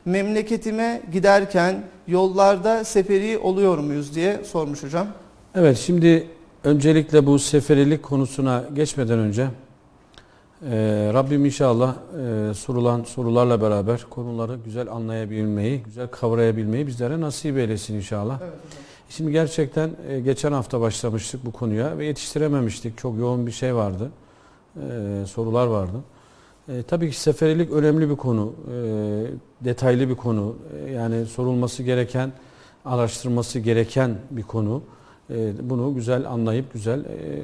memleketime giderken yollarda seferi oluyor muyuz diye sormuş hocam. Evet, şimdi öncelikle bu seferilik konusuna geçmeden önce Rabbim inşallah sorulan sorularla beraber konuları güzel anlayabilmeyi, güzel kavrayabilmeyi bizlere nasip eylesin inşallah. Evet hocam. Şimdi gerçekten geçen hafta başlamıştık bu konuya ve yetiştirememiştik. Çok yoğun bir şey vardı, sorular vardı. Tabii ki seferilik önemli bir konu, detaylı bir konu. Yani sorulması gereken, araştırılması gereken bir konu. Bunu güzel anlayıp güzel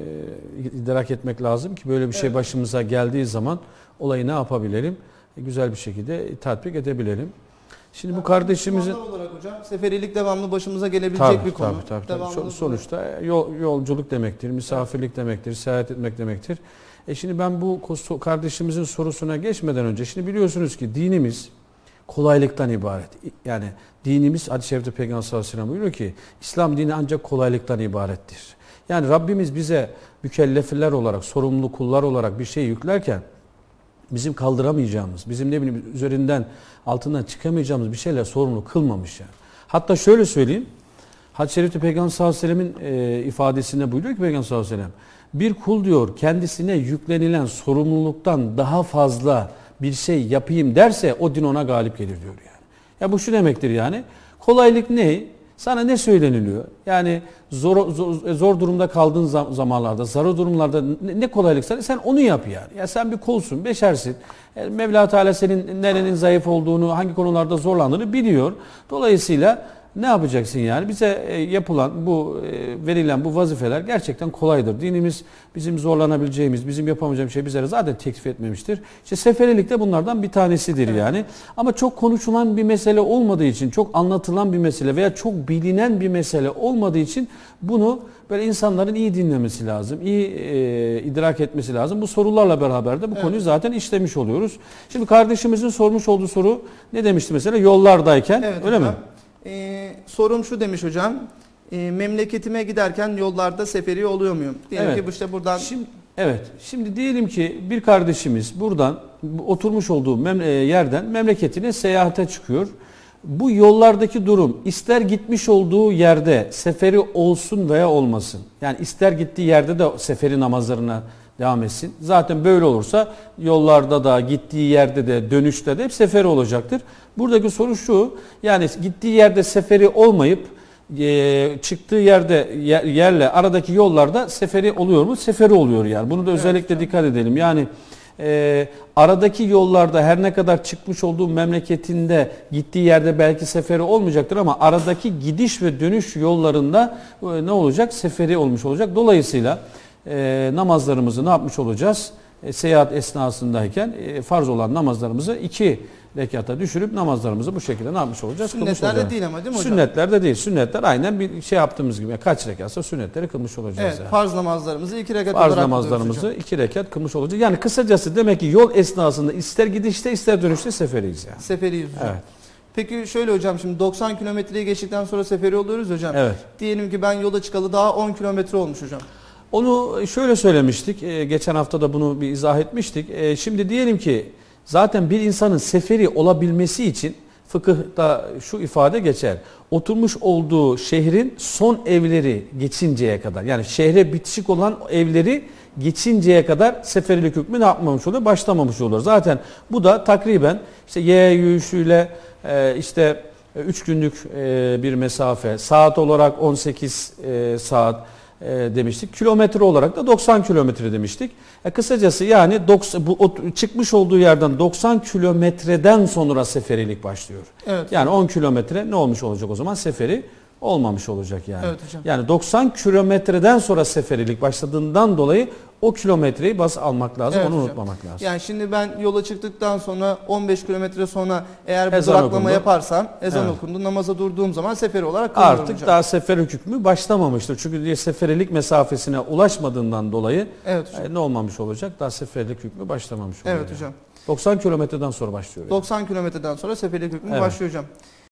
idrak etmek lazım ki böyle bir şey başımıza geldiği zaman olayı ne yapabilelim? Güzel bir şekilde tatbik edebilelim. Şimdi bu kardeşimizin olarak hocam seferilik devamlı başımıza gelebilecek bir konu. Tabii. Sonuçta yolculuk demektir, misafirlik demektir, seyahat etmek demektir. Şimdi ben bu kardeşimizin sorusuna geçmeden önce, şimdi biliyorsunuz ki dinimiz kolaylıktan ibaret. Yani dinimiz, hadis-i şerifte Peygamber sallallahu aleyhi ve sellem buyuruyor ki İslam dini ancak kolaylıktan ibarettir. Yani Rabbimiz bize mükellefler olarak, sorumlu kullar olarak bir şey yüklerken bizim kaldıramayacağımız, bizim ne bileyim üzerinden, altından çıkamayacağımız bir şeyler sorumlu kılmamış yani. Hatta şöyle söyleyeyim. Hadis-i şerifte Peygamber sallallahu aleyhi ve sellemin ifadesinde buyuruyor ki Peygamber sallallahu aleyhi ve sellem, bir kul diyor kendisine yüklenilen sorumluluktan daha fazla bir şey yapayım derse o din ona galip gelir diyor yani. Ya bu şu demektir yani. Kolaylık ne? Sana ne söyleniliyor? Yani zor durumda kaldığın zamanlarda, zor durumlarda ne kolaylıksa sen onu yap yani. Ya sen bir kulsun, beşersin. Yani Mevla Teala senin nerenin zayıf olduğunu, hangi konularda zorlandığını biliyor. Dolayısıyla ne yapacaksın yani? Bize yapılan bu verilen bu vazifeler gerçekten kolaydır. Dinimiz bizim zorlanabileceğimiz, bizim yapamayacağımız şey bizlere zaten teklif etmemiştir. İşte seferilik de bunlardan bir tanesidir yani. Ama çok konuşulan bir mesele olmadığı için, çok anlatılan bir mesele veya çok bilinen bir mesele olmadığı için bunu böyle insanların iyi dinlemesi lazım, iyi idrak etmesi lazım. Bu sorularla beraber de bu konuyu zaten işlemiş oluyoruz. Şimdi kardeşimizin sormuş olduğu soru ne demişti mesela? Yollardayken, öyle mi? Sorum şu demiş hocam. Memleketime giderken yollarda seferi oluyor muyum? Diyelim ki işte buradan... Şimdi diyelim ki bir kardeşimiz buradan oturmuş olduğu yerden memleketine seyahate çıkıyor. Bu yollardaki durum ister gitmiş olduğu yerde seferi olsun veya olmasın. Yani ister gittiği yerde de seferi namazlarına devam etsin. Zaten böyle olursa yollarda da gittiği yerde de dönüşte de hep seferi olacaktır. Buradaki soru şu, yani gittiği yerde seferi olmayıp çıktığı yerle aradaki yollarda seferi oluyor mu? Seferi oluyor yani. Bunu da özellikle dikkat edelim. Yani aradaki yollarda her ne kadar çıkmış olduğu memleketinde gittiği yerde belki seferi olmayacaktır ama aradaki gidiş ve dönüş yollarında ne olacak? Seferi olmuş olacak. Dolayısıyla namazlarımızı ne yapmış olacağız? Seyahat esnasındayken farz olan namazlarımızı 2 rekata düşürüp namazlarımızı bu şekilde ne yapmış olacağız? Sünnetlerde değil ama değil mi hocam? Sünnetlerde değil. Sünnetler aynen bir şey yaptığımız gibi. Kaç rekatsa sünnetleri kılmış olacağız. Evet, yani. Farz namazlarımızı 2 rekat farz olarak namazlarımızı 2 rekat kılmış olacağız. Yani kısacası demek ki yol esnasında ister gidişte ister dönüşte seferiyiz yani. Seferiyiz hocam. Evet. Peki şöyle hocam, şimdi 90 kilometreyi geçtikten sonra seferi oluyoruz hocam. Evet. Diyelim ki ben yola çıkalı daha 10 kilometre olmuş hocam. Onu şöyle söylemiştik. Geçen hafta da bunu bir izah etmiştik. Şimdi diyelim ki zaten bir insanın seferi olabilmesi için fıkıhta şu ifade geçer. Oturmuş olduğu şehrin son evleri geçinceye kadar, yani şehre bitişik olan evleri geçinceye kadar seferilik hükmü ne yapmamış oluyor? Başlamamış oluyor. Zaten bu da takriben işte yürüyüşüyle işte 3 günlük bir mesafe, saat olarak 18 saat demiştik. Kilometre olarak da 90 kilometre demiştik. Kısacası yani çıkmış olduğu yerden 90 kilometreden sonra seferilik başlıyor. Evet. Yani 10 kilometre ne olmuş olacak o zaman? Seferi olmamış olacak yani. Evet hocam. Yani 90 kilometreden sonra seferilik başladığından dolayı o kilometreyi bas almak lazım, evet onu hocam. unutmamak lazım. Yani şimdi ben yola çıktıktan sonra 15 kilometre sonra eğer bir Ezan duraklama okundu. Yaparsam, ezan Evet. okundu, namaza durduğum zaman seferi olarak kılıyorum Artık hocam. daha seferilik hükmü başlamamıştır. Çünkü seferilik mesafesine ulaşmadığından dolayı Evet hocam. ne olmamış olacak? Daha seferilik hükmü başlamamış oluyor. Evet yani. hocam. 90 kilometreden sonra başlıyor. 90 kilometreden sonra seferilik hükmü başlıyor hocam.